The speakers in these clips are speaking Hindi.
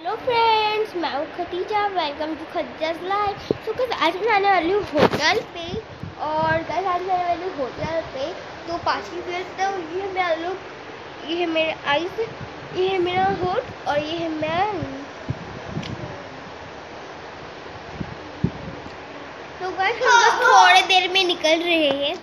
हेलो फ्रेंड्स, मैं हूँ Khatija. Welcome to Khatija's life. तो गाइस आज मैं आने वाली हूँ होटल पे। और गाइस आज मैं आने वाली हूँ होटल पे तो पार्टी प्लेस था। ये है मेरा लुक, ये है मेरे आइज, ये है मेरा होट और ये है मैं। तो गाइस हम लोग थोड़े देर में निकल रहे हैं।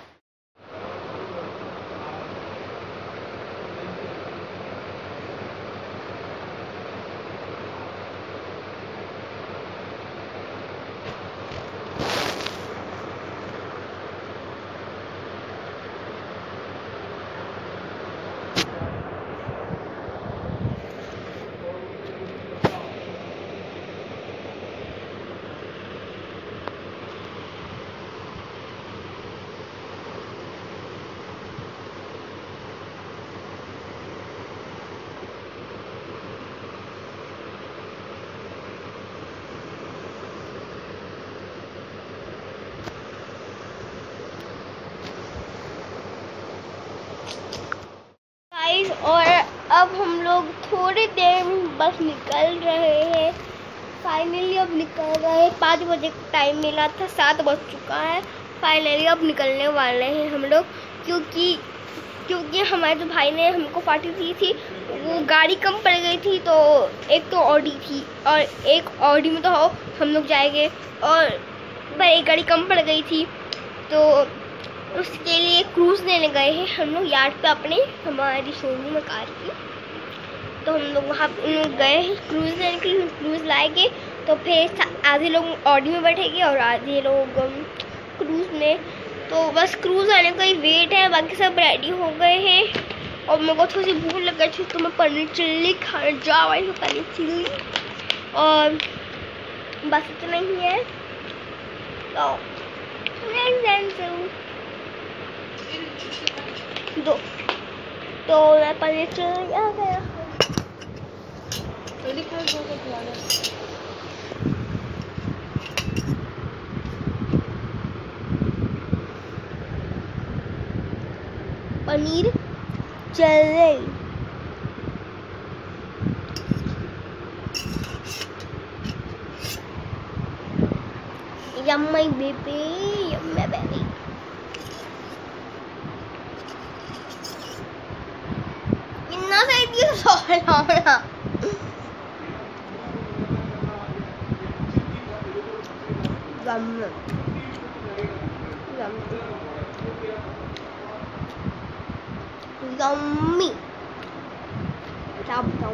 और अब हम लोग थोड़ी देर में बस निकल रहे हैं। फाइनली अब निकल रहे हैं। 5 बजे का टाइम मिला था, 7 बज चुका है। फाइनली अब निकलने वाले हैं हम लोग, क्योंकि हमारे जो भाई ने हमको पार्टी दी थी वो गाड़ी कम पड़ गई थी। तो एक तो ऑडी थी और एक ऑडी में तो हम लोग जाएंगे, और भाई एक गाड़ी कम पड़ गई थी तो उसके लिए क्रूज़ लेने गए हैं हम लोग यार्ड पे अपने, हमारी शोरूम में कार की। तो हम लोग वहाँ गए हैं क्रूज़ लेने के लिए। क्रूज़ लाएंगे तो फिर आधे लोग ऑडी में बैठेंगे और आधे लोग क्रूज़ में। तो बस क्रूज़ आने का ही वेट है, बाकी सब रेडी हो गए हैं। और मेरे को थोड़ी सी भूख लग गई थी तो मैं पनीर चिल्ली खाने जा रही हूँ, पनीर चिल्ली। और बस इतना ही है। तो मैं पनीर चिल्ली आ गया। Paneer chilli yummy baby, yummy baby. इतना सही दिया सोना। Yummy. Sao mà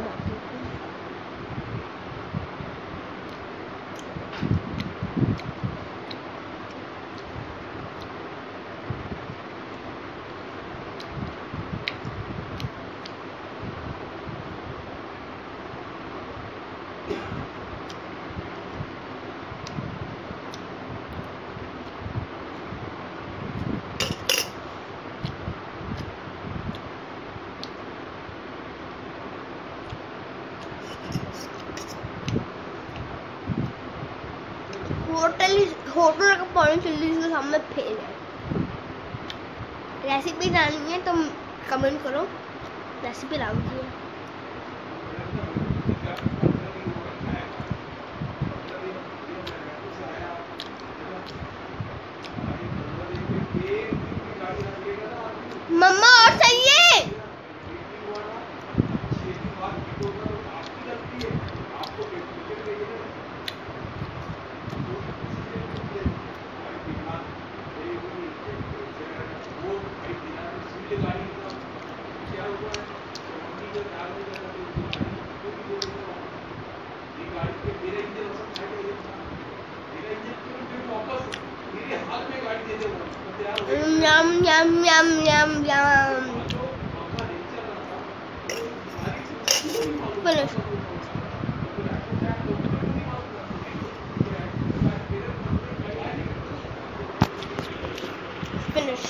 होटल का पनीर चिल्ली के सामने फेल है। रेसिपी जाननी है तो कमेंट करो, रेसिपी लाऊंगी। मम्मा और चाहिए। Yum yum yum yum yum. Finish. Finish.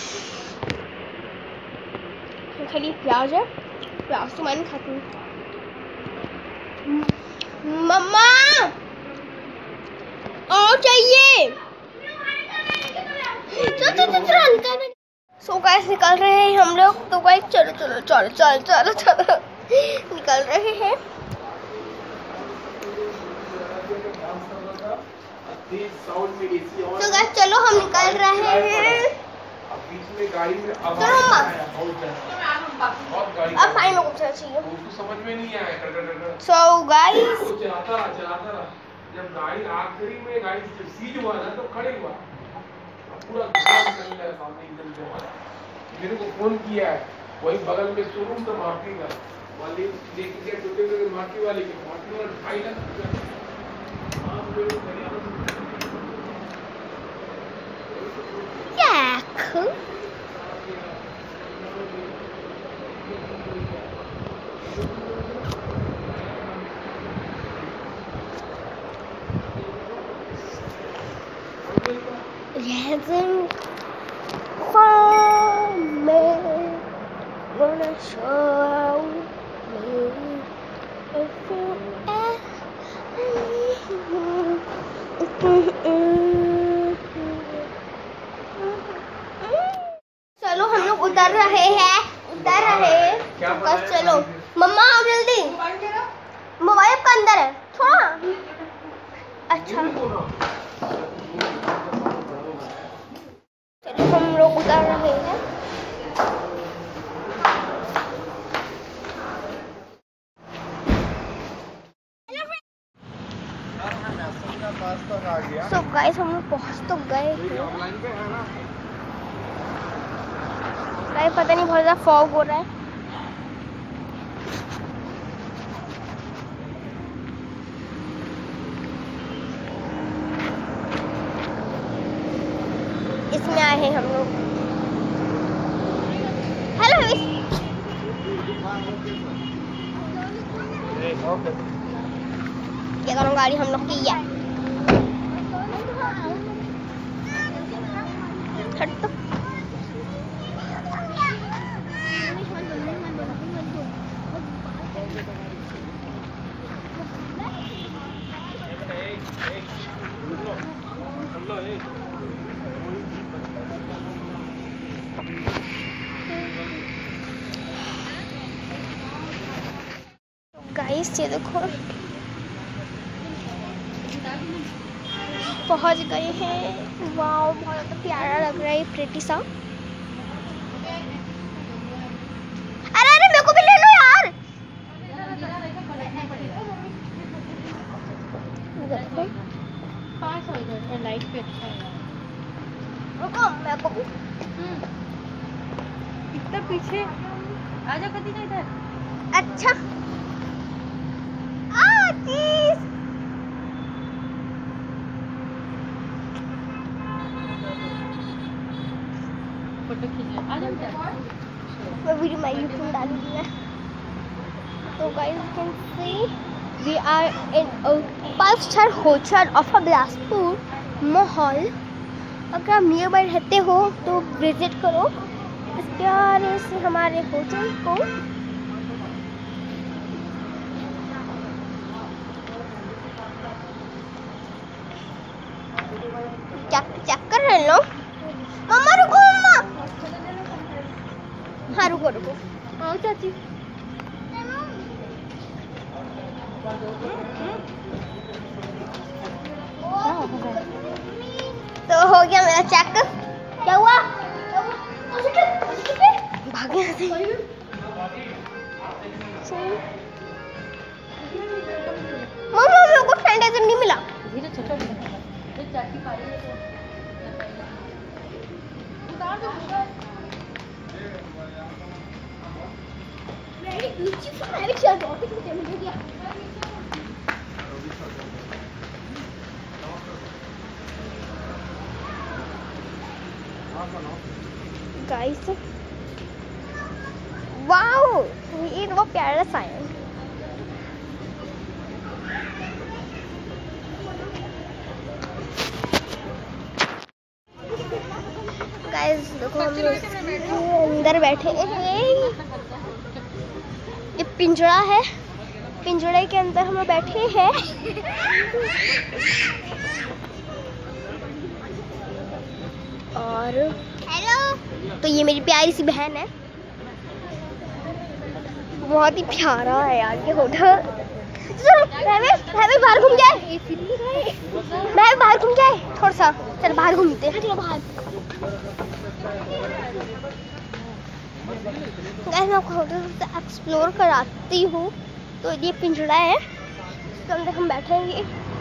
खाली प्याज है, प्याज तो मैं नहीं खाती हूँ। मम्मा और चाहिए। सो गाइस निकल रहे हैं हम लोग। तो गाइस चलो चलो चलो चलो चलो चलो निकल रहे हैं। तो गाइस चलो हम निकल रहे हैं। चलो अब फाइन को चाहिए। समझ में नहीं आया। So guys, चलाता जब गाड़ी आखिरी में गाड़ी सीज हुआ ना तो खड़े हुआ पूरा सामने एकदम से मेरे को फोन किया है, वही बगल में शोरूम था मार्की का वाले लेके गया टोटे मार्की वाले के मार्की वाला ढाई lakh gonna show me if you चलो हम लोग उतर रहे हैं। बस चलो मम्मा आओ जल्दी। मोबाइल आपका अंदर है थोड़ा। अच्छा चलो हम लोग उतर रहे हैं। So guys हम लोग पहुँच तो गए थे। पता नहीं बहुत ज़्यादा फॉग हो रहा है। इसमें आए हैं हम लोग। हेलो ये करो गाड़ी हम लोग की है। तो गाइस ये देखो पहुंच गए हैं। वाओ बहुत ज़्यादा प्यारा लग रहा है प्रिटी सा। अरे अरे मेरे को भी ले लो यार। पास हो जाए लाइट पे अच्छा है। रुको मैं आपको इतना पीछे आजा कभी ना इधर। अच्छा फोटो खींच ले आजा बेटा। मैं वीडियो में यूट्यूब डालूंगी मैं। तो guys you can see we are in a 5-star hotel of Bilaspur Mahal. अगर आप नियर बाय रहते हो तो विजिट करो इस प्यारे से हमारे होटल को। चेक कर रहे लो। मम्मा रुको मम्मा। हाँ रुको रुको। आओ चाची। तो हो गया मेरा चेक। क्या हुआ? भागे यहाँ से। मम्मा मेरे को सैनिटाइजर नहीं मिला। धीरे छोटा चाची पाई उतार दो। Very beautiful. I will share topic with them. Guys, wow, ये तो बहुत प्यारा सा है। Guys, देखो हम अंदर बैठे हैं। ये पिंजरा है, पिंजरे के अंदर हम बैठे हैं। और हेलो, तो ये मेरी प्यारी सी बहन है। बहुत ही प्यारा है यार ये होटल। चलो बाहर घूम जाए। सा। चल बाहर घूमते हैं, चलो बाहर। गाइस मैं आपको एक्सप्लोर कराती हूँ। तो ये पिंजड़ा है, इसके अंदर हम बैठेंगे।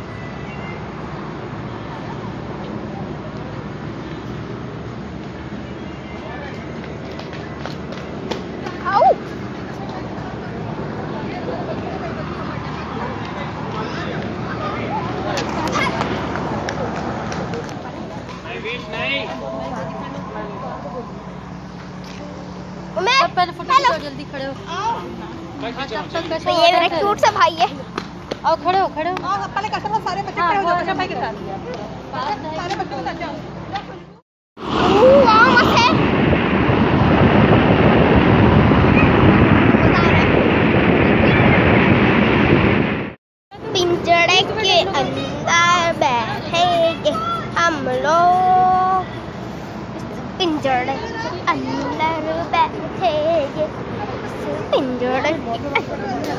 आओ पहले फोटो खींचो, जल्दी खड़े हो। तो ये मेरा क्यूट सा भाई है। आओ खड़े हो, खड़े हो। पहले कस्टमर सारे बच्चे खड़े हो जाओ कस्टमर भाई के साथ। सारे बच्चों के साथ जाओ। वाह मस्त है। पिंजड़े के अंदर बैठेंगे हम लोग, पिंजड़े के अंदर बैठेंगे, पिंजड़े के अंदर।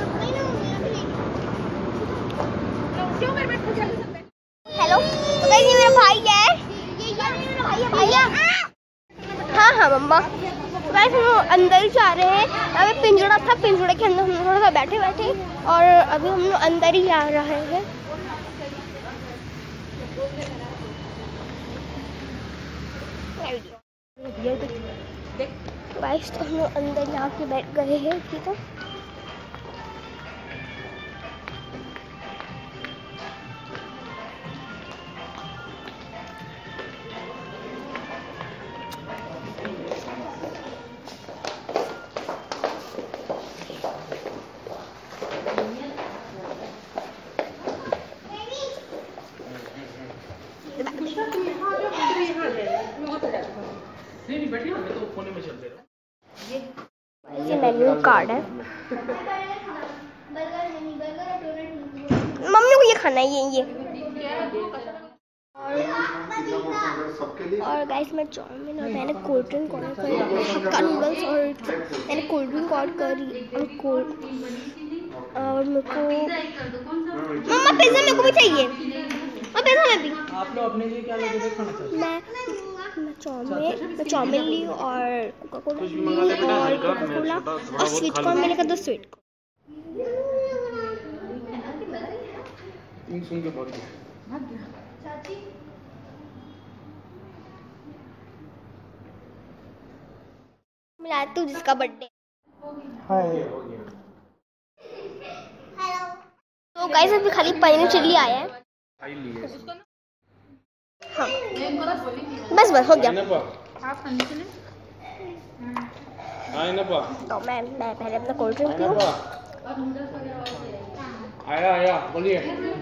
हेलो, तो गाइस ये मेरा भाई है। ये मेरा भाई है भैया। हाँ हाँ मम्मा। तो गाइस हम अंदर ही जा रहे हैं। अभी पिंजड़ा था, पिंजड़े के अंदर हम थोड़ा सा बैठे बैठे और अभी हम लोग अंदर ही जा रहे हैं। गाइस तो हम लोग अंदर यहाँ के बैठ गए हैं। ठीक है, नहीं बैठिए ना, मैं तो कोने में चलते रहो। ये मेन्यू कार्ड है। मम्मी को ये खाना है, ये और गाइस मैं चाउमीन और मैंने कोल्ड ड्रिंक ऑर्डर करी, हक्का नूडल्स और मैंने कोल्ड ड्रिंक ऑर्डर करी और मेरे को मम्मा पिज्जा मेरे को भी चाहिए और पिज्जा में भी। आप लोग अपने लिए क्या लोगे खाना चाहते हैं? मैं चाउमीन ली और कोका कोला ली और कोका कोला और स्वीट कॉर्न मैंने कहा 2 स्वीट कॉर्न। सुन के बहुत मिला तू जिसका बर्थडे। हाय। तो गाइस अभी खाली पनीर चिल्ली आया है। हाँ बस हो गया। तो मैं पहले अपना कोल्ड ड्रिंक पीऊँ। आया बोलिए।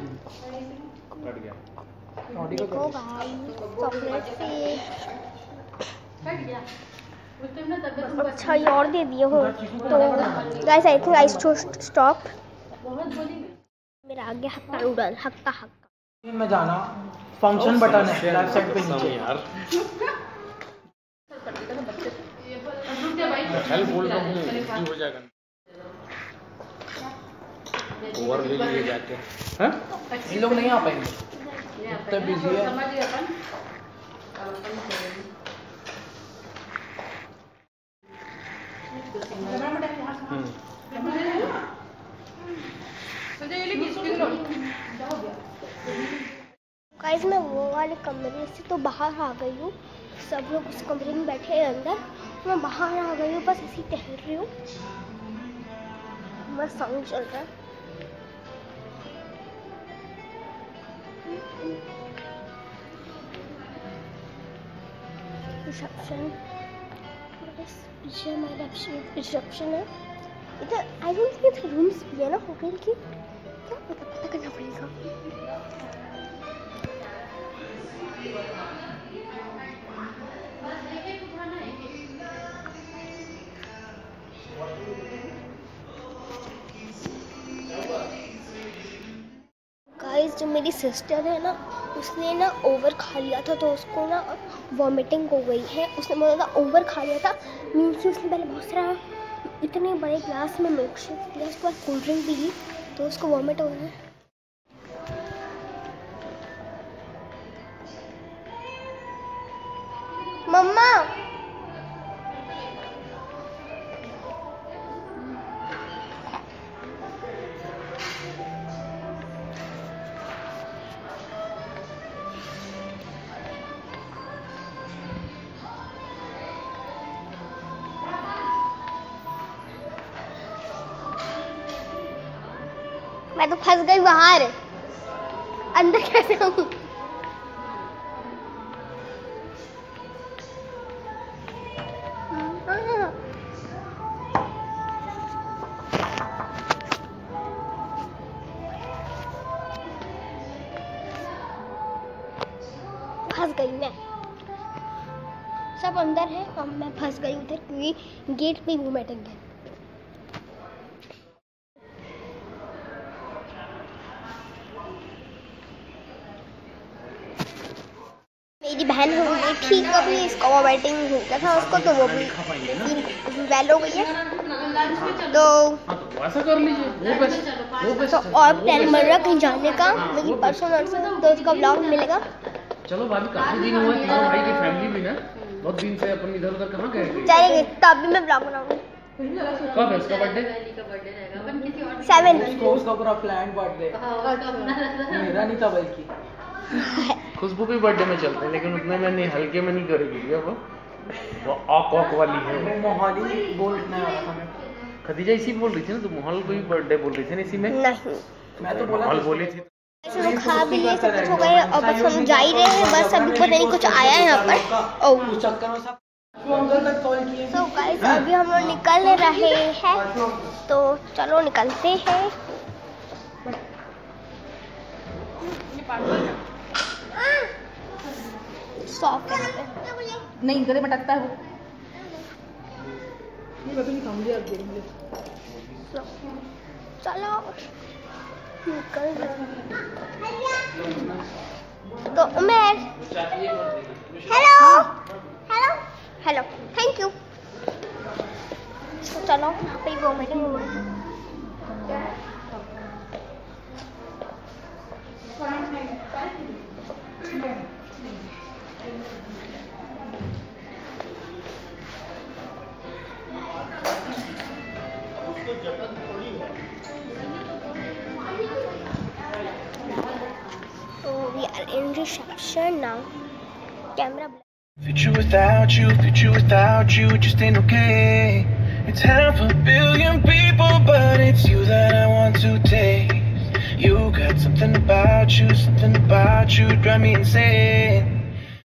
देखो भाई चॉकलेट फिश। अच्छा ये और दे दिए हो। तो guys I think I stop. मेरा आगे हक्का नूडल हक्का में जाना फंक्शन बटन है लेफ्ट साइड पे नीचे यार। हेल्प बोल रहा हूँ हो जाएगा। ओवर ले लिए जाके। हैं? इन लोग नहीं आ पाएंगे, इतना बिजी है। गाइस मैं वो वाले कमरे से तो बाहर आ गई हूँ। सब लोग उस कमरे में बैठे हैं अंदर, मैं बाहर आ गई हूँ। बस ऐसे ही टहल रही हूँ, बस साउंड चल रहा है। रिसेप्शन, पीछे हमारा रिसेप्शन है। इधर आई डोंट थिंक रूम्स भी है ना होटल की, क्या पता करना पड़ेगा। गाइस जो मेरी सिस्टर है ना, उसने ना ओवर खा लिया था, तो उसको ना वॉमिटिंग हो गई है। उसने बहुत ज़्यादा ओवर खा लिया था, मीन्स कि उसने पहले बहुत सारा इतने बड़े ग्लास में मिल्क शेक पिया, उसके बाद कोल्ड ड्रिंक पी ली, तो उसको वॉमिट हो रहा है। मैं तो फंस गई बाहर, अंदर कैसे हूँ? फंस गई मैं, सब अंदर है और मैं फंस गई उधर क्योंकि गेट पे हूँ मैं टंगे। मेरी बहन हो गई ठीक, अभी इसका वॉमिटिंग हो गया था उसको, तो वो भी वेल हो गई है। तो ऐसा कर लीजिए, तो और प्लान बन रहा कहीं जाने का, लेकिन परसों तो उसका व्लॉग मिलेगा। चलो भाभी, काफी दिन हुए, तुम्हारे भाई की फैमिली भी ना बहुत दिन से अपन इधर उधर कहाँ गए थे। चलेंगे तब भी मैं व्लॉग बनाऊंगी। कब है उसका बर्थडे? 7 उसका पूरा प्लान बर्थडे, मेरा नहीं था बल्कि। खुशबू भी बर्थडे में चलते हैं, लेकिन उतने में नहीं, हल्के में नहीं करेगी भैया, वो ऑक वाली है। मोहाली बोलने वाला था मैं। खदीजा इसी बोल रही थी ना, तो मोहल को भी बर्थडे बोल रही थी ना इसी में। नहीं, मैं तो बोला मोहल बोली थी। लोग खा भी लिए, सब कुछ हो गए और बस हम जा ही रहे हैं, बस अभी पता नहीं कुछ आया है यहाँ पर। ओह तो गाइस अभी हम लोग निकल रहे हैं, तो चलो निकलते हैं। सॉफ्ट है नहीं गले में टकता है वो। चलो निकल रहे हैं। तो Umer, hello hello hello, thank you. चलो यहाँ पे वो मीटिंग हो रही है। So we are in reception now. Camera. Future without you just ain't okay. It's 500 million people, but it's you that I want to taste. You got something about you drive me insane.